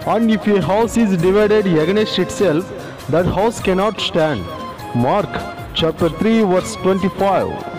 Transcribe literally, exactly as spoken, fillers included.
And if a house is divided against itself, that house cannot stand. Mark chapter three verse twenty-five.